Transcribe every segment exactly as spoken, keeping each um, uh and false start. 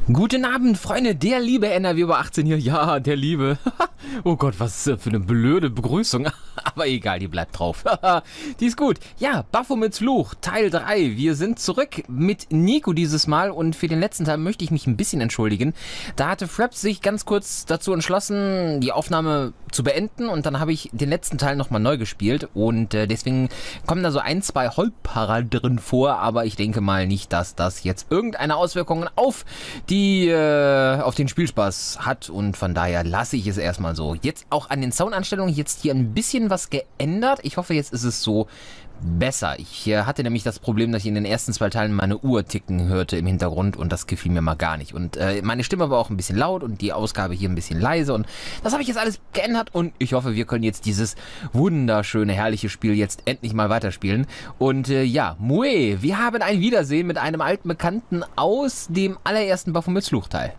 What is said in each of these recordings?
Guten Abend, Freunde, der liebe N R W über achtzehn hier. Ja, der liebe. Oh Gott, was ist das für eine blöde Begrüßung. Aber egal, die bleibt drauf. Die ist gut. Ja, Baphomets Fluch, Teil drei. Wir sind zurück mit Nico dieses Mal und für den letzten Teil möchte ich mich ein bisschen entschuldigen. Da hatte Fraps sich ganz kurz dazu entschlossen, die Aufnahme zu beenden und dann habe ich den letzten Teil nochmal neu gespielt und äh, deswegen kommen da so ein, zwei Holperer drin vor, aber ich denke mal nicht, dass das jetzt irgendeine Auswirkungen auf die, äh, auf den Spielspaß hat und von daher lasse ich es erstmal so. Jetzt auch an den Soundanstellungen jetzt hier ein bisschen was geändert. Ich hoffe, jetzt ist es so besser. Ich äh, hatte nämlich das Problem, dass ich in den ersten zwei Teilen meine Uhr ticken hörte im Hintergrund und das gefiel mir mal gar nicht. Und äh, meine Stimme war auch ein bisschen laut und die Ausgabe hier ein bisschen leise und das habe ich jetzt alles geändert und ich hoffe, wir können jetzt dieses wunderschöne, herrliche Spiel jetzt endlich mal weiterspielen. Und äh, ja, Mouet, wir haben ein Wiedersehen mit einem alten Bekannten aus dem allerersten Baphomets Fluch-Teil.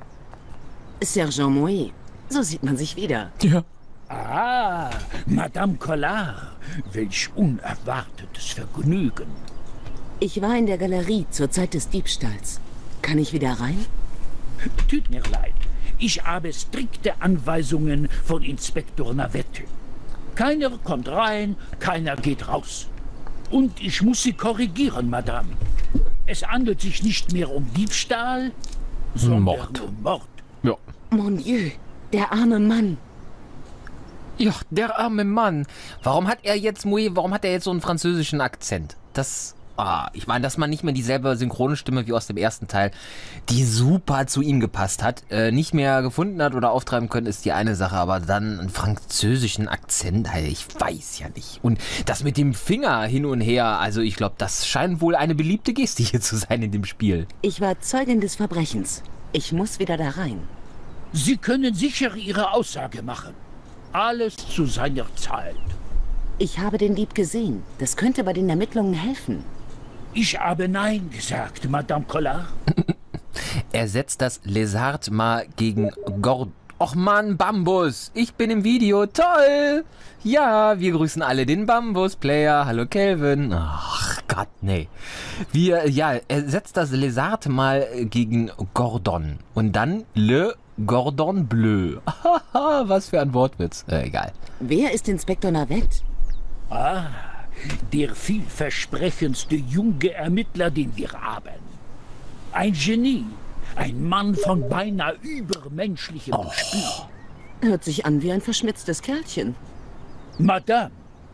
Sergent Mouet, so sieht man sich wieder. Ja. Ah, Madame Collard, welch unerwartetes Vergnügen. Ich war in der Galerie zur Zeit des Diebstahls. Kann ich wieder rein? Tut mir leid, ich habe strikte Anweisungen von Inspektor Navette. Keiner kommt rein, keiner geht raus. Und ich muss Sie korrigieren, Madame. Es handelt sich nicht mehr um Diebstahl, sondern Mord. um Mord. Ja. Mon Dieu, der arme Mann. Ja, der arme Mann. Warum hat er jetzt, Mouet, warum hat er jetzt so einen französischen Akzent? Das, ah, ich meine, dass man nicht mehr dieselbe Synchronstimme wie aus dem ersten Teil, die super zu ihm gepasst hat, äh, nicht mehr gefunden hat oder auftreiben können, ist die eine Sache, aber dann einen französischen Akzent, halt, ich weiß ja nicht. Und das mit dem Finger hin und her, also ich glaube, das scheint wohl eine beliebte Geste hier zu sein in dem Spiel. Ich war Zeugin des Verbrechens. Ich muss wieder da rein. Sie können sicher Ihre Aussage machen. Alles zu seiner Zeit. Ich habe den Dieb gesehen. Das könnte bei den Ermittlungen helfen. Ich habe Nein gesagt, Madame Collard. Er setzt das Lézard mal gegen Gord... Och Mann, Bambus, ich bin im Video, toll! Ja, wir grüßen alle den Bambus-Player. Hallo Kelvin. Ach Gott, nee. Wir, ja, er setzt das Lézard mal gegen Gordon. Und dann Le Gordon Bleu. Was für ein Wortwitz. Äh, egal. Wer ist Inspektor Navette? Ah, der vielversprechendste junge Ermittler, den wir haben. Ein Genie. Ein Mann von beinahe übermenschlichem Oh. Gespür. Hört sich an wie ein verschmitztes Kerlchen. Madame,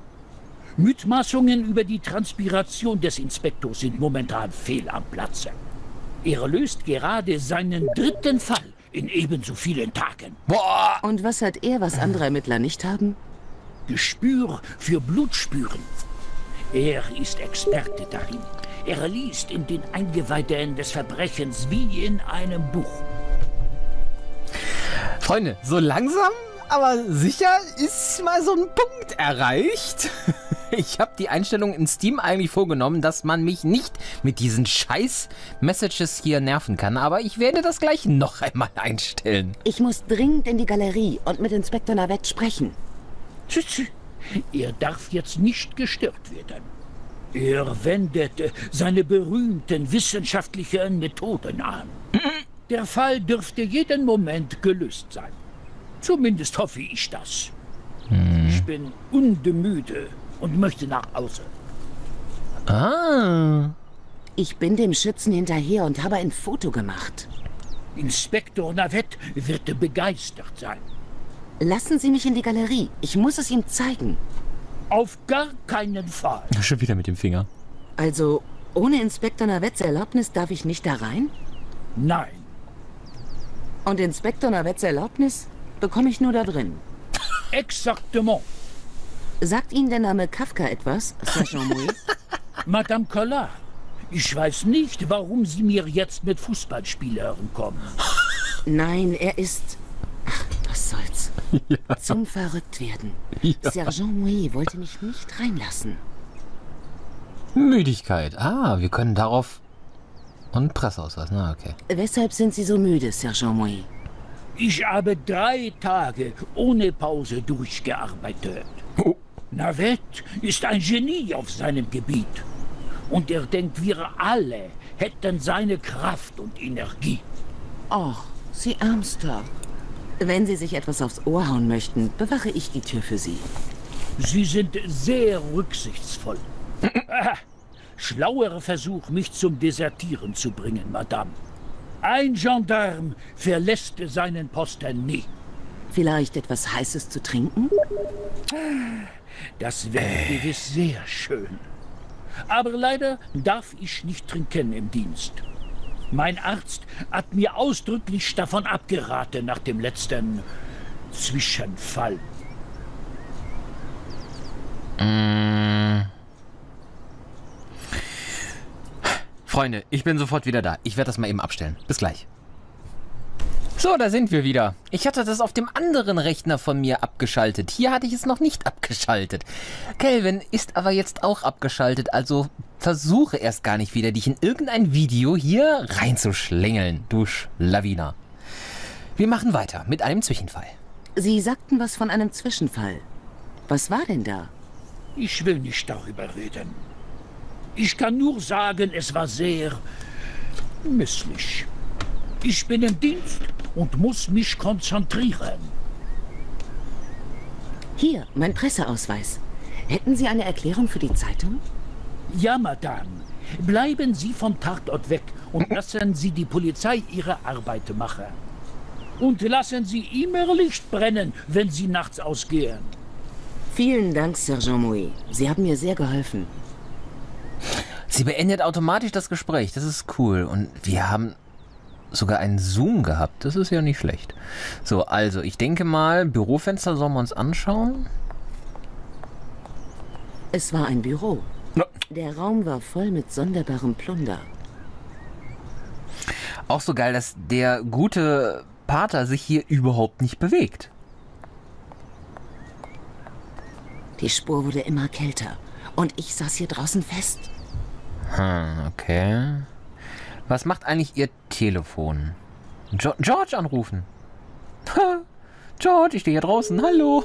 Mutmaßungen über die Transpiration des Inspektors sind momentan fehl am Platze. Er löst gerade seinen dritten Fall in ebenso vielen Tagen. Boah! Und was hat er, was andere Ermittler nicht haben? Gespür für Blutspüren. Er ist Experte darin. Er liest in den Eingeweiden des Verbrechens wie in einem Buch. Freunde, so langsam, aber sicher ist mal so ein Punkt erreicht. Ich habe die Einstellung in Steam eigentlich vorgenommen, dass man mich nicht mit diesen Scheiß-Messages hier nerven kann. Aber ich werde das gleich noch einmal einstellen. Ich muss dringend in die Galerie und mit Inspektor Navette sprechen. Tschü, tschü. Er darf jetzt nicht gestört werden. Er wendet äh, seine berühmten wissenschaftlichen Methoden an. Der Fall dürfte jeden Moment gelöst sein. Zumindest hoffe ich das. Ich bin hundemüde und möchte nach Hause. Ah. Ich bin dem Schützen hinterher und habe ein Foto gemacht. Inspektor Navette wird begeistert sein. Lassen Sie mich in die Galerie. Ich muss es ihm zeigen. Auf gar keinen Fall. Schon wieder mit dem Finger. Also, ohne Inspektor Navettes Erlaubnis darf ich nicht da rein? Nein. Und Inspektor Navettes Erlaubnis bekomme ich nur da drin. Exactement. Sagt Ihnen der Name Kafka etwas, Sergent Mouet? Madame Collard, ich weiß nicht, warum Sie mir jetzt mit Fußballspielern kommen. Nein, er ist... Ach, was soll's. Ja. Zum Verrücktwerden. Ja. Sergent Mouet wollte mich nicht reinlassen. Müdigkeit. Ah, wir können darauf... Und Presseausweis, na okay. Weshalb sind Sie so müde, Sergent Mouet? Ich habe drei Tage ohne Pause durchgearbeitet. Oh. Navette ist ein Genie auf seinem Gebiet. Und er denkt, wir alle hätten seine Kraft und Energie. Och, Sie Ärmster. Wenn Sie sich etwas aufs Ohr hauen möchten, bewache ich die Tür für Sie. Sie sind sehr rücksichtsvoll. Ah, schlauer Versuch, mich zum Desertieren zu bringen, Madame. Ein Gendarm verlässt seinen Posten nie. Vielleicht etwas Heißes zu trinken? Das wäre gewiss sehr schön. Aber leider darf ich nicht trinken im Dienst. Mein Arzt hat mir ausdrücklich davon abgeraten nach dem letzten Zwischenfall. Mm. Freunde, ich bin sofort wieder da. Ich werde das mal eben abstellen. Bis gleich. So, da sind wir wieder. Ich hatte das auf dem anderen Rechner von mir abgeschaltet. Hier hatte ich es noch nicht abgeschaltet. Kelvin ist aber jetzt auch abgeschaltet, also versuche erst gar nicht wieder, dich in irgendein Video hier reinzuschlängeln, du Schlawiner. Wir machen weiter mit einem Zwischenfall. Sie sagten was von einem Zwischenfall. Was war denn da? Ich will nicht darüber reden. Ich kann nur sagen, es war sehr misslich. Ich bin im Dienst und muss mich konzentrieren. Hier, mein Presseausweis. Hätten Sie eine Erklärung für die Zeitung? Ja, Madame. Bleiben Sie vom Tatort weg und lassen Sie die Polizei ihre Arbeit machen. Und lassen Sie immer Licht brennen, wenn Sie nachts ausgehen. Vielen Dank, Sergent Mouet. Sie haben mir sehr geholfen. Sie beendet automatisch das Gespräch. Das ist cool. Und wir haben sogar einen Zoom gehabt. Das ist ja nicht schlecht. So, also, ich denke mal, Bürofenster sollen wir uns anschauen. Es war ein Büro. Ja. Der Raum war voll mit sonderbarem Plunder. Auch so geil, dass der gute Pater sich hier überhaupt nicht bewegt. Die Spur wurde immer kälter. Und ich saß hier draußen fest. Hm, okay. Was macht eigentlich Ihr Telefon? Jo George anrufen. Ha, George, ich stehe hier draußen. Hallo.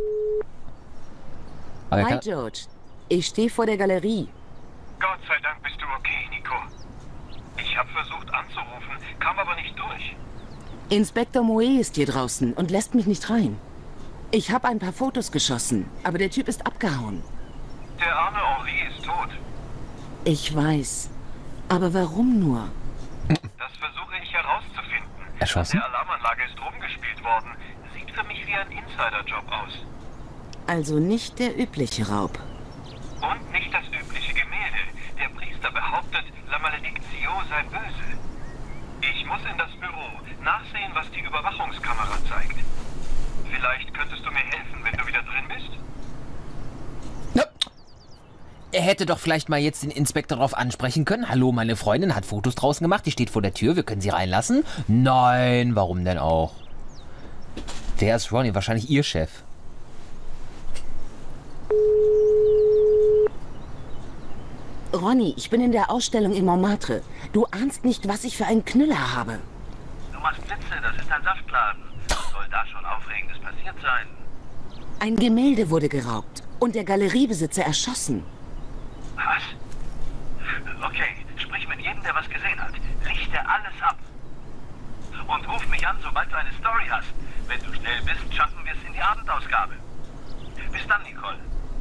Aber Hi, George. Ich stehe vor der Galerie. Gott sei Dank bist du okay, Nico. Ich habe versucht anzurufen, kam aber nicht durch. Inspektor Mouet ist hier draußen und lässt mich nicht rein. Ich habe ein paar Fotos geschossen, aber der Typ ist abgehauen. Der arme Henri ist tot. Ich weiß. Aber warum nur? Das versuche ich herauszufinden. Erschossen? Der Alarmanlage ist rumgespielt worden. Sieht für mich wie ein Insiderjob aus. Also nicht der übliche Raub. Und nicht das übliche Gemälde. Der Priester behauptet, La Maledictio sei böse. Ich muss in das Büro nachsehen, was die Überwachungskamera zeigt. Vielleicht könntest du mir helfen, wenn du wieder drin bist? Ja. Er hätte doch vielleicht mal jetzt den Inspektor darauf ansprechen können. Hallo, meine Freundin hat Fotos draußen gemacht. Die steht vor der Tür. Wir können sie reinlassen. Nein, warum denn auch? Wer ist Ronny? Wahrscheinlich ihr Chef. Ronny, ich bin in der Ausstellung in Montmartre. Du ahnst nicht, was ich für einen Knüller habe. Du machst Witze, das ist ein Saftladen. Soll da schon Aufregendes passiert sein? Ein Gemälde wurde geraubt und der Galeriebesitzer erschossen. Was? Okay, sprich mit jedem, der was gesehen hat. Lichte alles ab. Und ruf mich an, sobald du eine Story hast. Wenn du schnell bist, schaffen wir es in die Abendausgabe. Bis dann, Nicole.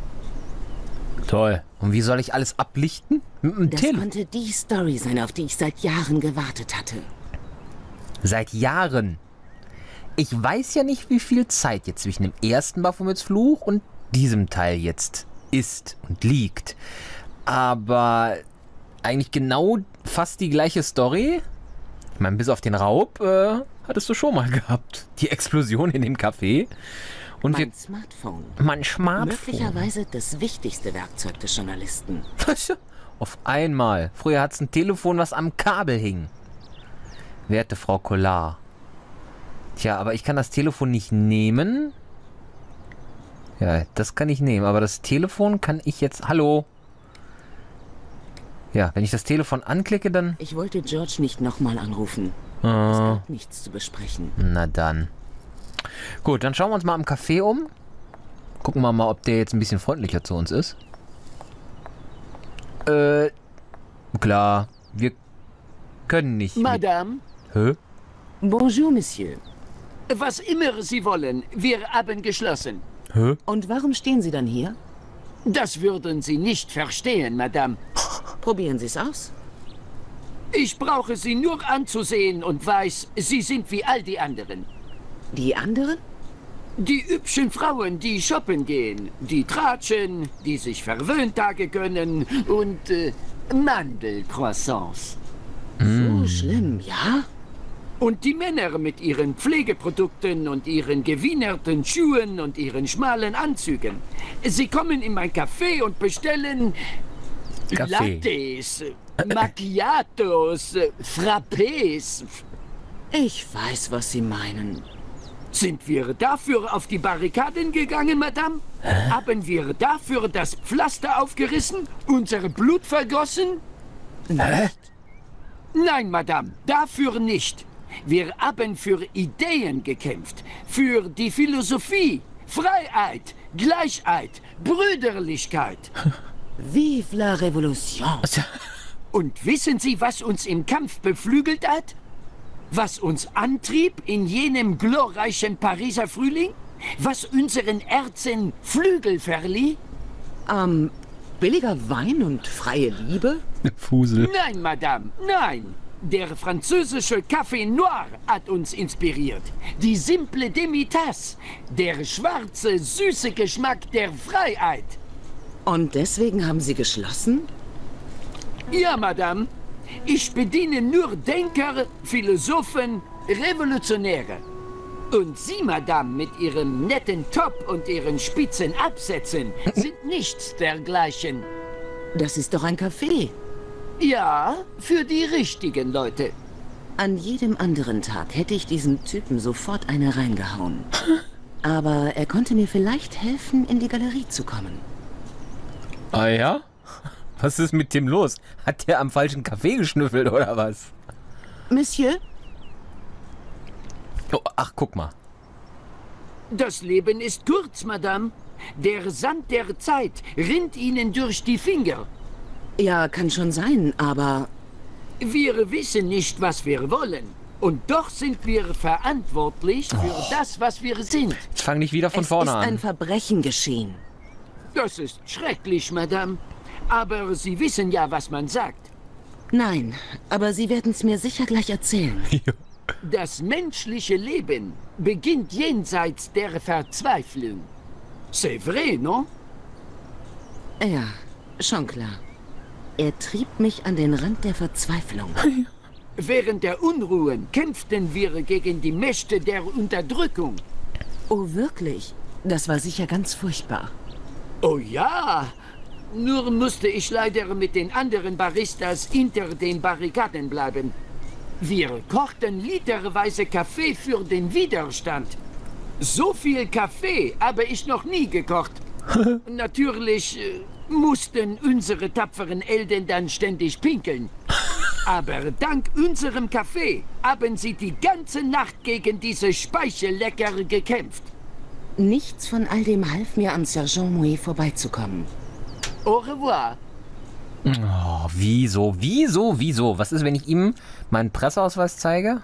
Toll. Und wie soll ich alles ablichten? Mit dem Das Telefon. konnte die Story sein, auf die ich seit Jahren gewartet hatte. Seit Jahren. Ich weiß ja nicht, wie viel Zeit jetzt zwischen dem ersten Baphomets Fluch und diesem Teil jetzt ist und liegt. Aber eigentlich genau fast die gleiche Story. Ich meine, bis auf den Raub äh, hattest du schon mal gehabt. Die Explosion in dem Café. Und Mein wir, Smartphone. mein Smartphone. Möglicherweise das wichtigste Werkzeug des Journalisten. Auf einmal. Früher hat es ein Telefon, was am Kabel hing. Werte Frau Collard. Tja, aber ich kann das Telefon nicht nehmen. Ja, das kann ich nehmen. Aber das Telefon kann ich jetzt... Hallo? Ja, wenn ich das Telefon anklicke, dann... Ich wollte George nicht nochmal anrufen. Es Ah, gab nichts zu besprechen. na dann. Gut, dann schauen wir uns mal im Café um. Gucken wir mal, ob der jetzt ein bisschen freundlicher zu uns ist. Äh, klar. Wir können nicht... mit- Madame, Hä? Bonjour, Monsieur. Was immer Sie wollen, wir haben geschlossen. Hä? Und warum stehen Sie dann hier? Das würden Sie nicht verstehen, Madame. Probieren Sie es aus. Ich brauche Sie nur anzusehen und weiß, Sie sind wie all die anderen. Die anderen? Die hübschen Frauen, die shoppen gehen, die tratschen, die sich Verwöhntage gönnen und äh, Mandelcroissants. So schlimm, ja? Und die Männer mit ihren Pflegeprodukten und ihren gewienerten Schuhen und ihren schmalen Anzügen. Sie kommen in mein Café und bestellen Kaffee. Lattes, Macchiatos, Frappés. Ich weiß, was Sie meinen. Sind wir dafür auf die Barrikaden gegangen, Madame? Haben wir dafür das Pflaster aufgerissen? Unser Blut vergossen? Hä? Nein, Madame, dafür nicht. Wir haben für Ideen gekämpft, für die Philosophie, Freiheit, Gleichheit, Brüderlichkeit. Vive la Revolution. Und wissen Sie, was uns im Kampf beflügelt hat? Was uns antrieb in jenem glorreichen Pariser Frühling? Was unseren Herzen Flügel verlieh? Ähm, billiger Wein und freie Liebe? Fusel. Nein, Madame, nein. Der französische Café Noir hat uns inspiriert. Die simple Demitasse. Der schwarze, süße Geschmack der Freiheit. Und deswegen haben Sie geschlossen? Ja, Madame. Ich bediene nur Denker, Philosophen, Revolutionäre. Und Sie, Madame, mit Ihrem netten Top und Ihren spitzen Absätzen sind nichts dergleichen. Das ist doch ein Café. Ja, für die richtigen Leute. An jedem anderen Tag hätte ich diesem Typen sofort eine reingehauen. Aber er konnte mir vielleicht helfen, in die Galerie zu kommen. Ah ja? Was ist mit dem los? Hat der am falschen Kaffee geschnüffelt oder was? Monsieur? Oh, ach, guck mal. Das Leben ist kurz, Madame. Der Sand der Zeit rinnt Ihnen durch die Finger. Ja, kann schon sein, aber... Wir wissen nicht, was wir wollen. Und doch sind wir verantwortlich für Oh. das, was wir sind. Jetzt fang nicht wieder von es vorne ist an. ein Verbrechen geschehen. Das ist schrecklich, Madame. Aber Sie wissen ja, was man sagt. Nein, aber Sie werden es mir sicher gleich erzählen. Das menschliche Leben beginnt jenseits der Verzweiflung. C'est vrai, non? Ja, schon klar. Er trieb mich an den Rand der Verzweiflung. Während der Unruhen kämpften wir gegen die Mächte der Unterdrückung. Oh, wirklich? Das war sicher ganz furchtbar. Oh ja, nur musste ich leider mit den anderen Baristas hinter den Barrikaden bleiben. Wir kochten literweise Kaffee für den Widerstand. So viel Kaffee habe ich noch nie gekocht. Natürlich äh, mussten unsere tapferen Helden dann ständig pinkeln. Aber dank unserem Kaffee haben sie die ganze Nacht gegen diese Speichellecker gekämpft. Nichts von all dem half mir, an Sergent Mouet vorbeizukommen. Au revoir. Oh, wieso, wieso, wieso? Was ist, wenn ich ihm meinen Presseausweis zeige?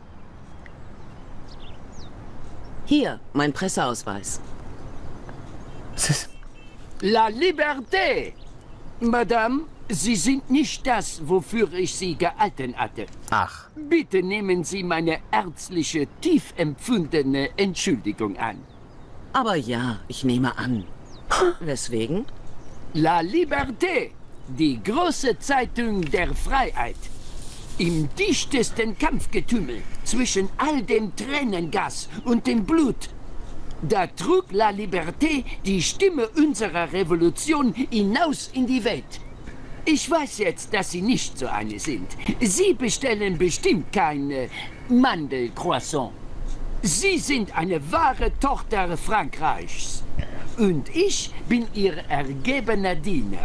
Hier, mein Presseausweis. Was ist- La Liberté! Madame, Sie sind nicht das, wofür ich Sie gehalten hatte. Ach, Bitte nehmen Sie meine ärztliche, tief empfundene Entschuldigung an. Aber ja, ich nehme an. Weswegen? La Liberté, die große Zeitung der Freiheit. Im dichtesten Kampfgetümmel zwischen all dem Tränengas und dem Blut. Da trug La Liberté die Stimme unserer Revolution hinaus in die Welt. Ich weiß jetzt, dass Sie nicht so eine sind. Sie bestellen bestimmt kein äh, Mandelcroissant. Sie sind eine wahre Tochter Frankreichs. Und ich bin Ihr ergebener Diener.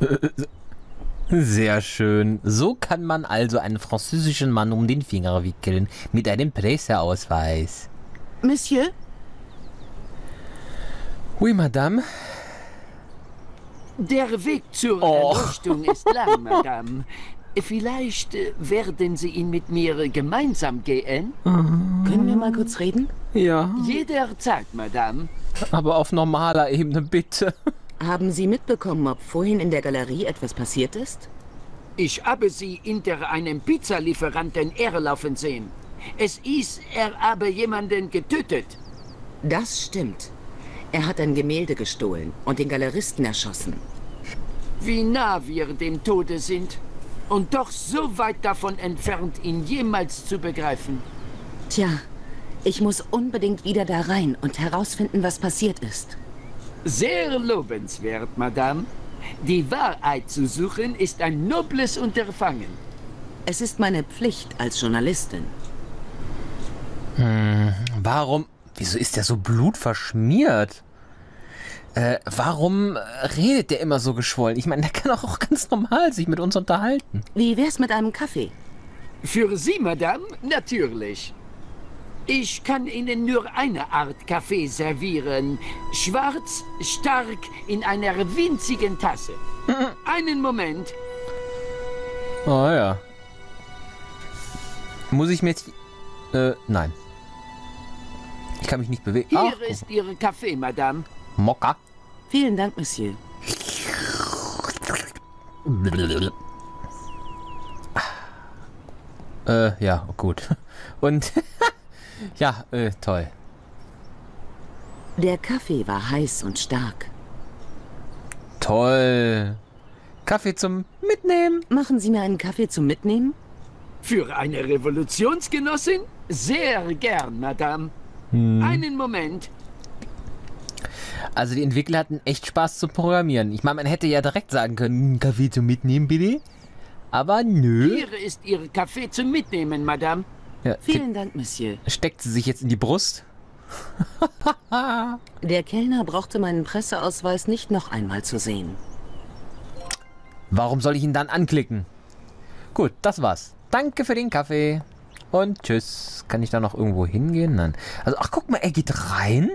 sehr schön. So kann man also einen französischen Mann um den Finger wickeln. Mit einem Presseausweis. Monsieur? Oui, Madame. Der Weg zur Oh. Erleuchtung ist lang, Madame. Vielleicht äh, werden Sie ihn mit mir gemeinsam gehen? Können wir mal kurz reden? Ja. Jederzeit, Madame. Aber auf normaler Ebene, bitte. Haben Sie mitbekommen, ob vorhin in der Galerie etwas passiert ist? Ich habe Sie hinter einem Pizzalieferanten herlaufen sehen. Es hieß, er habe jemanden getötet. Das stimmt. Er hat ein Gemälde gestohlen und den Galeristen erschossen. Wie nah wir dem Tode sind. Und doch so weit davon entfernt, ihn jemals zu begreifen. Tja, ich muss unbedingt wieder da rein und herausfinden, was passiert ist. Sehr lobenswert, Madame. Die Wahrheit zu suchen ist ein nobles Unterfangen. Es ist meine Pflicht als Journalistin. Hm, warum... Wieso ist der so blutverschmiert? Äh, warum redet der immer so geschwollen? Ich meine, der kann auch ganz normal sich mit uns unterhalten. Wie wär's mit einem Kaffee? Für Sie, Madame, natürlich. Ich kann Ihnen nur eine Art Kaffee servieren. Schwarz, stark, in einer winzigen Tasse. Einen Moment. Oh ja. Muss ich mir jetzt... Äh, nein. Ich kann mich nicht bewegen. Hier Ach, ist Ihr Kaffee, Madame. Mokka. Vielen Dank, Monsieur. Äh, ja, gut. Und... ja, äh, toll. Der Kaffee war heiß und stark. Toll. Kaffee zum Mitnehmen. Machen Sie mir einen Kaffee zum Mitnehmen? Für eine Revolutionsgenossin? Sehr gern, Madame. Hm. Einen Moment. Also die Entwickler hatten echt Spaß zu programmieren. Ich meine, man hätte ja direkt sagen können, Kaffee zum Mitnehmen, bitte. Aber nö. Hier ist Ihr Kaffee zum Mitnehmen, Madame. Ja, Vielen Dank, Monsieur. Steckt sie sich jetzt in die Brust? Der Kellner brauchte meinen Presseausweis nicht noch einmal zu sehen. Warum soll ich ihn dann anklicken? Gut, das war's. Danke für den Kaffee. Und tschüss. Kann ich da noch irgendwo hingehen? Nein. Also, ach, guck mal, er geht rein.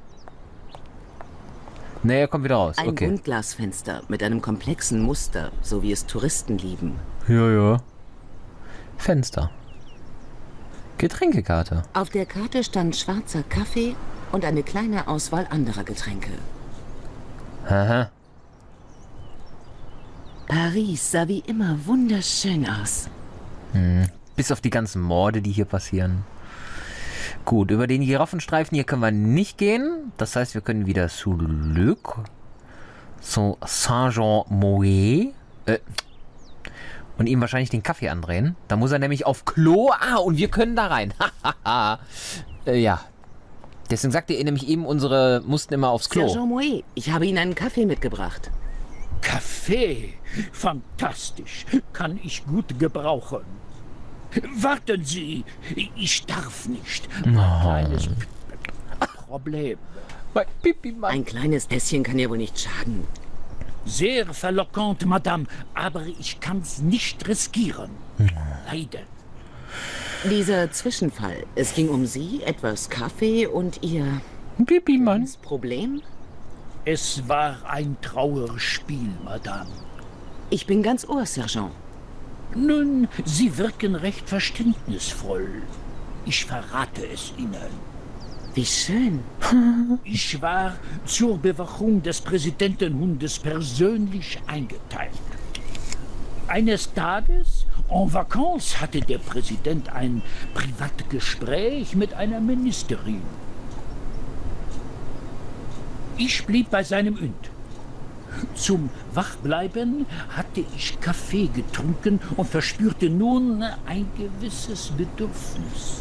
Ne, er kommt wieder raus. Ein Okay. Buntglasfenster mit einem komplexen Muster, so wie es Touristen lieben. Ja, ja. Fenster. Getränkekarte. Auf der Karte stand schwarzer Kaffee und eine kleine Auswahl anderer Getränke. Aha. Paris sah wie immer wunderschön aus. Hm. Bis auf die ganzen Morde, die hier passieren. Gut, über den Giraffenstreifen hier können wir nicht gehen. Das heißt, wir können wieder zurück. So Saint-Jean-Mouet. Äh. Und ihm wahrscheinlich den Kaffee andrehen. Da muss er nämlich auf Klo. Ah, und wir können da rein. äh, ja. Deswegen sagte er nämlich eben, unsere mussten immer aufs Klo. Sergent Mouet, ich habe Ihnen einen Kaffee mitgebracht. Kaffee? Fantastisch. Kann ich gut gebrauchen. Warten Sie, ich darf nicht. Ein Oh. kleines Problem. Ein kleines Tässchen kann ja wohl nicht schaden. Sehr verlockend, Madame, aber ich kann's nicht riskieren. Leider. Dieser Zwischenfall, es ging um Sie, etwas Kaffee und Ihr Pipi-Mann. Problem? Es war ein Trauerspiel, Madame. Ich bin ganz Ohr, Sergent. Nun, Sie wirken recht verständnisvoll. Ich verrate es Ihnen. Wie schön. Ich war zur Bewachung des Präsidentenhundes persönlich eingeteilt. Eines Tages, en vacances, hatte der Präsident ein Privatgespräch mit einer Ministerin. Ich blieb bei seinem Hund. Zum Wachbleiben hatte ich Kaffee getrunken und verspürte nun ein gewisses Bedürfnis.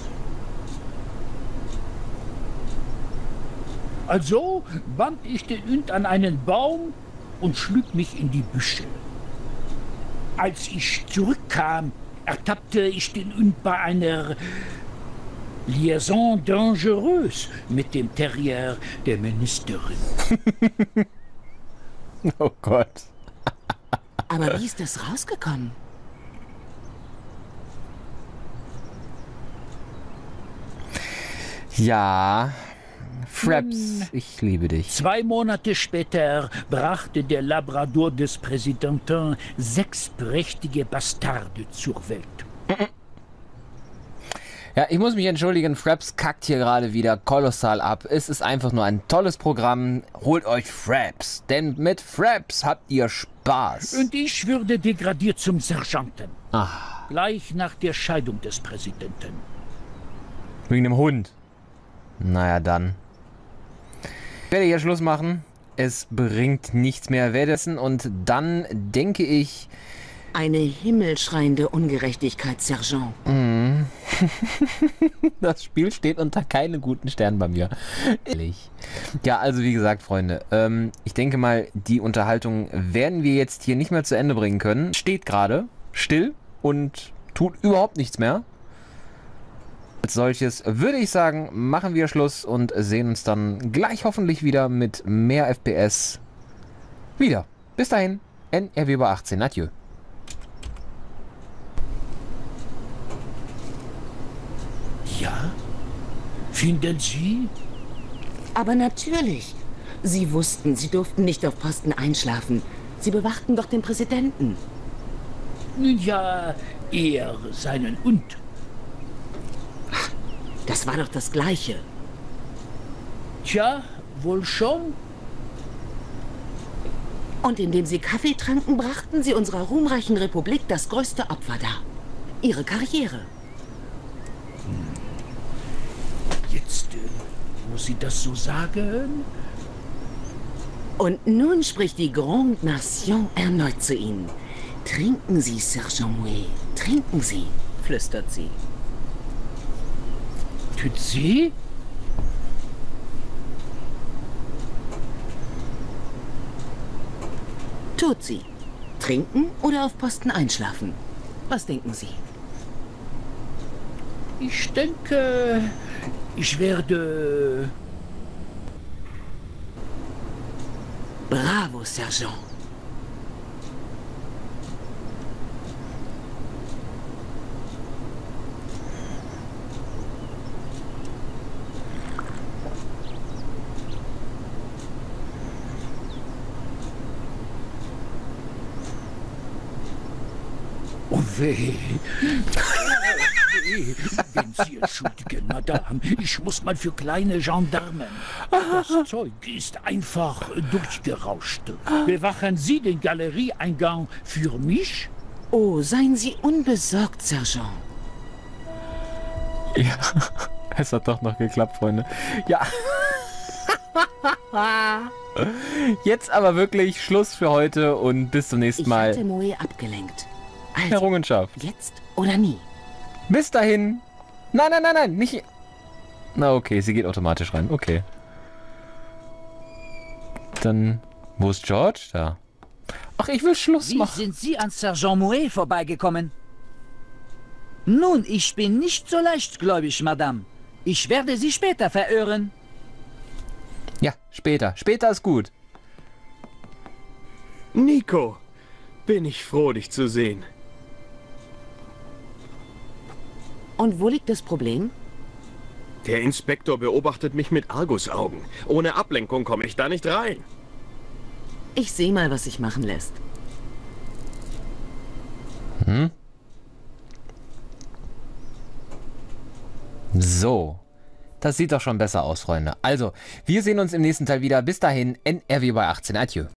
Also band ich den Hund an einen Baum und schlug mich in die Büsche. Als ich zurückkam, ertappte ich den Hund bei einer Liaison dangereuse mit dem Terrier der Ministerin. Oh Gott. Aber wie ist das rausgekommen? Ja. Fraps, ich liebe dich. Zwei Monate später brachte der Labrador des Präsidenten sechs prächtige Bastarde zur Welt. Ja, ich muss mich entschuldigen, Fraps kackt hier gerade wieder kolossal ab. Es ist einfach nur ein tolles Programm. Holt euch Fraps, denn mit Fraps habt ihr Spaß. Und ich würde degradiert zum Sergeanten. Ah. Gleich nach der Scheidung des Präsidenten. Wegen dem Hund. Naja, dann. Ich werde hier Schluss machen. Es bringt nichts mehr währenddessen und dann denke ich... Eine himmelschreiende Ungerechtigkeit, Sergeant. Mm. Das Spiel steht unter keinen guten Sternen bei mir. Ehrlich. Ja, also wie gesagt, Freunde, ähm, ich denke mal, die Unterhaltung werden wir jetzt hier nicht mehr zu Ende bringen können. Steht gerade still und tut überhaupt nichts mehr. Als solches würde ich sagen, machen wir Schluss und sehen uns dann gleich hoffentlich wieder mit mehr F P S wieder. Bis dahin, N R W über achtzehn. Adieu. Ja? Finden Sie? Aber natürlich. Sie wussten, Sie durften nicht auf Posten einschlafen. Sie bewachten doch den Präsidenten. Nun ja, eher seinen Hund. Das war doch das Gleiche. Tja, wohl schon. Und indem Sie Kaffee tranken, brachten Sie unserer ruhmreichen Republik das größte Opfer dar. Ihre Karriere. Jetzt, äh, wo Sie das so sagen... Und nun spricht die Grande Nation erneut zu Ihnen. Trinken Sie, Sergeant Mouet. Trinken Sie, flüstert sie. Tut sie? Tut sie. Trinken oder auf Posten einschlafen? Was denken Sie? Ich denke, ich werde... Bravo, Sergeant. Oh weh. Wenn Sie entschuldigen, Madame, ich muss mal für kleine Gendarmen. Das Zeug ist einfach durchgerauscht. Bewachen Sie den Galerieeingang für mich? Oh, seien Sie unbesorgt, Sergeant. Ja, es hat doch noch geklappt, Freunde. Ja. Jetzt aber wirklich Schluss für heute und bis zum nächsten Mal. Ich hatte Mouet abgelenkt. Also, Errungenschaft. jetzt oder nie. Bis dahin. Nein, nein, nein, nein, nicht... Na okay, sie geht automatisch rein. Okay. Dann... Wo ist George? Da. Ach, ich will Schluss Wie machen. sind Sie an Sergeant Mouet vorbeigekommen? Nun, ich bin nicht so leichtgläubig, Madame. Ich werde Sie später verirren. Ja, später. Später ist gut. Nico, bin ich froh, dich zu sehen. Und wo liegt das Problem? Der Inspektor beobachtet mich mit Argusaugen. Ohne Ablenkung komme ich da nicht rein. Ich sehe mal, was sich machen lässt. Hm? So. Das sieht doch schon besser aus, Freunde. Also, wir sehen uns im nächsten Teil wieder. Bis dahin, N R W bei achtzehn. Adieu.